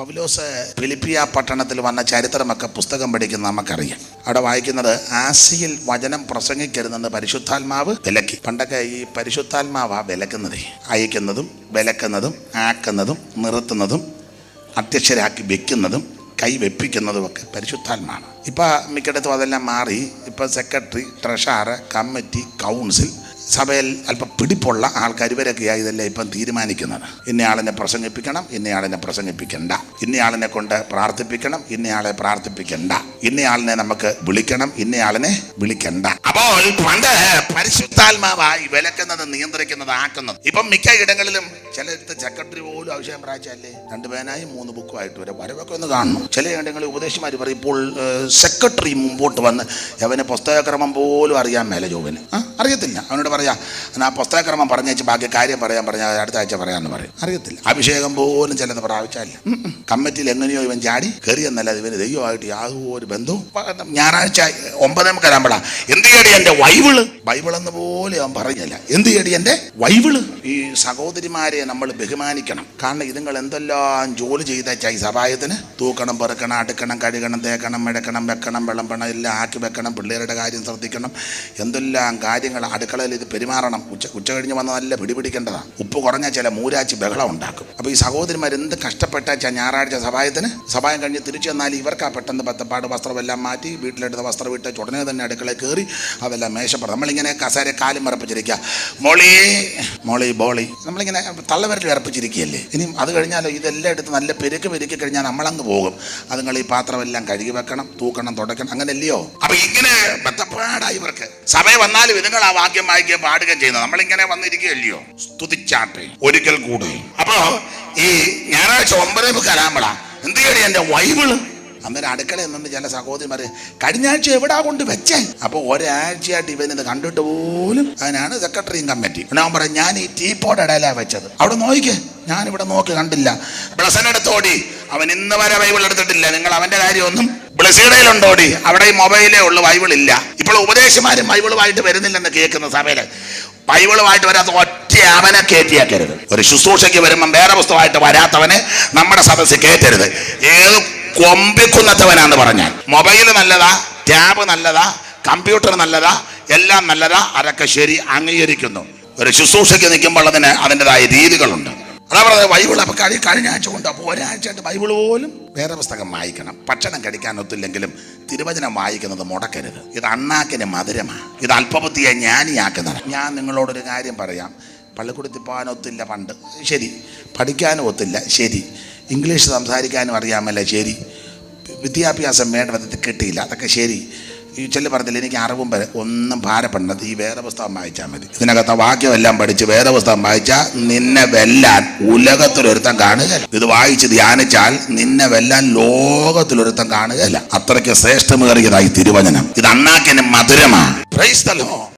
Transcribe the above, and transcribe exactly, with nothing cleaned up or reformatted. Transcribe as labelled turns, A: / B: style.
A: പൗലോസ് ഫിലിപ്പിയ പട്ടണത്തിൽ വന്ന ചരിത്രമൊക്കെ പുസ്തകം പഠിക്കുന്ന നമുക്കറിയാം. അവിടെ വായിക്കുന്നത് ആസിയിൽ വചനം പ്രസംഗിക്കരുതെന്ന് പരിശുദ്ധാത്മാവ് വിലക്കി. പണ്ടൊക്കെ ഈ പരിശുദ്ധാത്മാവാ വിലക്കുന്നതേ. അയക്കുന്നതും വിലക്കുന്നതും ആക്കുന്നതും നിർത്തുന്നതും അധ്യക്ഷരാക്കി വെക്കുന്നതും കൈ വെപ്പിക്കുന്നതും ഒക്കെ പരിശുദ്ധാത്മാവാണ്. ഇപ്പം മിക്കയിടത്തും അതെല്ലാം മാറി. ഇപ്പം സെക്രട്ടറി, ട്രഷറർ, കമ്മിറ്റി, കൗൺസിൽ, സഭയിൽ അല്പം പിടിപ്പുള്ള ആൾക്കാർ ഇവരൊക്കെയാണ് ഇതെല്ലാം ഇപ്പം തീരുമാനിക്കുന്നത്. ഇന്നയാളിനെ പ്രസംഗിപ്പിക്കണം, ഇന്നയാളിനെ പ്രസംഗിപ്പിക്കണ്ട, ഇന്നയാളിനെ കൊണ്ട് പ്രാർത്ഥിപ്പിക്കണം, ഇന്നയാളെ പ്രാർത്ഥിപ്പിക്കണ്ട, ഇന്നയാളിനെ നമുക്ക് വിളിക്കണം, ഇന്നയാളിനെ വിളിക്കണ്ട. അപ്പോൾ പണ്ട് പരിശുദ്ധാത്മാവായി വിലക്കുന്നത്, നിയന്ത്രിക്കുന്നത്, ആക്കുന്നത്. ഇപ്പം മിക്ക ഇടങ്ങളിലും ചിലടത്ത് സെക്രട്ടറി പോലും ആവശ്യം പ്രാവശ്യമല്ലേ രണ്ട് പേനായും മൂന്ന് ബുക്കുമായിട്ട് വരെ വരവൊക്കെ ഒന്ന് കാണണം. ചില ഇടങ്ങളിൽ ഉപദേശിമാർ പറയും ഇപ്പോൾ സെക്രട്ടറി മുമ്പോട്ട് വന്ന് അവന് പുസ്തകക്രമം പോലും അറിയാൻ മേലെ ജോബിന് അറിയത്തില്ല. അവനോട് പറയാം ആ പുസ്തകക്രമം പറഞ്ഞേച്ച് ബാക്കി കാര്യം പറയാൻ പറഞ്ഞാൽ അടുത്ത ആഴ്ച പറയാമെന്ന് പറയും. അറിയത്തില്ല. അഭിഷേകം പോലും ചിലത് പ്രാവശ്യമല്ല. കമ്മിറ്റിയിൽ എങ്ങനെയോ ഇവൻ ചാടി കയറിയെന്നല്ല ഇവന് ദൈവമായിട്ട് യാതൊരു ബന്ധവും. ഞായറാഴ്ച ഒമ്പതേ മുക്കാലാകുമ്പോഴാ എന്ത് ചെയ്യടി എൻ്റെ വൈവിള്, ബൈബിളെന്ന് പോലെ അവൻ പറഞ്ഞില്ല. എന്ത് ചെയ്യടി എൻ്റെ വൈവിള്. ഈ സഹോദരിമാരെ നമ്മൾ ബഹുമാനിക്കണം. കാരണം ഇതുങ്ങൾ എന്തെല്ലാം ജോലി ചെയ്തേച്ചാ ഈ സഭായത്തിന്. തൂക്കണം, പെറുക്കണം, അടുക്കണം, കഴുകണം, തേക്കണം, മെടക്കണം, വെക്കണം, വിളമ്പണം, എല്ലാം ആക്കി വെക്കണം, പിള്ളേരുടെ കാര്യം ശ്രദ്ധിക്കണം, എന്തെല്ലാം കാര്യങ്ങൾ. അടുക്കളയിൽ ഇത് പെരുമാറണം. ഉച്ച ഉച്ച കഴിഞ്ഞ് വന്ന് നല്ല പിടിപിടിക്കേണ്ടതാണ്. ഉപ്പ് കുറഞ്ഞാൽ ചില മൂരാച്ചി ബഹളം ഉണ്ടാക്കും. അപ്പോൾ ഈ സഹോദരിമാർ എന്ത് കഷ്ടപ്പെട്ടാച്ചാൽ ഞായറാഴ്ച സഭായത്തിന് സഭായം കഴിഞ്ഞ് തിരിച്ചു വന്നാൽ ഇവർക്കാ പെട്ടെന്ന് പത്തപ്പാട് വസ്ത്രമെല്ലാം മാറ്റി വീട്ടിലെടുത്ത വസ്ത്രം ഇട്ട് ഉടനെ തന്നെ അടുക്കളയിൽ കയറി അതെല്ലാം മേശപ്പെടും. നമ്മളിങ്ങനെ കസേര കാലും വിറപ്പിച്ചിരിക്കുക, മോളി മോളി ബോളി, നമ്മളിങ്ങനെ തള്ളവരൽ വിറപ്പിച്ചിരിക്കുകയല്ലേ. ഇനിയും അത് കഴിഞ്ഞാൽ ഇതെല്ലാം എടുത്ത് നല്ല പെരുക്ക് പെരുക്കി കഴിഞ്ഞാൽ നമ്മളങ്ങ് പോകും. അതുങ്ങൾ ഈ പാത്രമെല്ലാം കഴുകി വെക്കണം, തൂക്കണം, തുടക്കണം, അങ്ങനെയല്ലയോ. അപ്പൊ ഇങ്ങനെ ബത്തപ്പാടായി ഇവർക്ക്. സഭ വന്നാലും ഇതുങ്ങൾ ആ വാക്യം വായിക്കുകയും പാടുകയും ചെയ്യുന്നത്. നമ്മളിങ്ങനെ വന്നിരിക്കുകയല്ലയോ. സ്തുതിച്ചാട്ടെ ഒരിക്കൽ കൂടി. അപ്പോ ഈ ഞായറാഴ്ച ഒമ്പതേ മുക്കാലാകുമ്പോഴാ എന്ത് ചെയ്യടി എൻ്റെ വൈവിള്. അന്നേരം അടുക്കളയിൽ നിന്ന് ചില സഹോദരിമാർ കഴിഞ്ഞ ആഴ്ച എവിടാ കൊണ്ട് വെച്ചേ. അപ്പോൾ ഒരാഴ്ചയായിട്ട് ഇവനിത് കണ്ടിട്ട് പോലും. അതിനാണ് സെക്രട്ടറിയും കമ്മിറ്റി. ഞാൻ പറയും ഞാൻ ഈ ടീപ്പോട്ട് ഇടയിലാണ് വെച്ചത്, അവിടെ നോക്കിക്കേ, ഞാനിവിടെ നോക്കി കണ്ടില്ല. ബ്ലസനെടുത്തോടി, അവൻ ഇന്ന് വരെ ബൈബിൾ എടുത്തിട്ടില്ല. നിങ്ങൾ അവൻ്റെ കാര്യമൊന്നും ബ്ലസിയുടെയിലുണ്ടോടി, അവിടെ ഈ മൊബൈലേ ഉള്ളു, ബൈബിളില്ല. ഇപ്പോൾ ഉപദേശമാരും ബൈബിളുമായിട്ട് വരുന്നില്ലെന്ന് കേൾക്കുന്ന സഭയില്. ബൈബിളുമായിട്ട് വരാത്ത ഒറ്റ അവനെ കയറ്റിയാക്കരുത്. ഒരു ശുശ്രൂഷയ്ക്ക് വരുമ്പം വേറെ പുസ്തകമായിട്ട് വരാത്തവനെ നമ്മുടെ സദസ്സ് കയറ്റരുത്. ഏത് കൊമ്പിക്കുന്നവനാന്ന് പറഞ്ഞാൽ മൊബൈല് നല്ലതാ, ടാബ് നല്ലതാ, കമ്പ്യൂട്ടർ നല്ലതാ, എല്ലാം നല്ലതാ, അതൊക്കെ ശരി, അംഗീകരിക്കുന്നു. ഒരു ശുശ്രൂഷയ്ക്ക് നിൽക്കുമ്പോൾ അതിന് അതിൻ്റെതായ രീതികളുണ്ട്. അതാ പറഞ്ഞത് ബൈബിൾ. അപ്പോൾ കഴി കഴിഞ്ഞ ആഴ്ച കൊണ്ട് അപ്പോൾ ഒരാഴ്ചയായിട്ട് ബൈബിൾ പോലും വേറെ പുസ്തകം വായിക്കണം. ഭക്ഷണം കഴിക്കാൻ ഒത്തില്ലെങ്കിലും തിരുവചനം വായിക്കുന്നത് മുടക്കരുത്. ഇത് അണ്ണാക്കിന് മധുരമാണ്. ഇത് അല്പബുദ്ധിയെ ജ്ഞാനിയാക്കുന്നതാണ്. ഞാൻ നിങ്ങളോടൊരു കാര്യം പറയാം. പള്ളിക്കൂടത്തിൽ പോകാനൊത്തില്ല പണ്ട്, ശരി. പഠിക്കാനും ഒത്തില്ല, ശരി. ഇംഗ്ലീഷ് സംസാരിക്കാനും അറിയാമല്ല, ശരി. വിദ്യാഭ്യാസം വേണ്ട വിധത്തിൽ കിട്ടിയില്ല, അതൊക്കെ ശരി. ഈ ചെല്ലു പറഞ്ഞില്ല എനിക്ക് അറിവും വരെ ഒന്നും ഭാരപ്പെടേണ്ടത്. ഈ വേദപുസ്തകം വായിച്ചാൽ മതി. ഇതിനകത്ത് വാക്യമെല്ലാം പഠിച്ച് വേദപുസ്തകം വായിച്ചാൽ നിന്നെ വെല്ലാൻ ഉലകത്തിലൊരുത്തം കാണുകയില്ല. ഇത് വായിച്ച് ധ്യാനിച്ചാൽ നിന്നെ വെല്ലാൻ ലോകത്തിലൊരുത്തം കാണുകയില്ല. അത്രയ്ക്ക് ശ്രേഷ്ഠമേറിയതായി തിരുവചനം. ഇത് അണ്ണാക്കിന് മധുരമാണ്. Praise the Lord.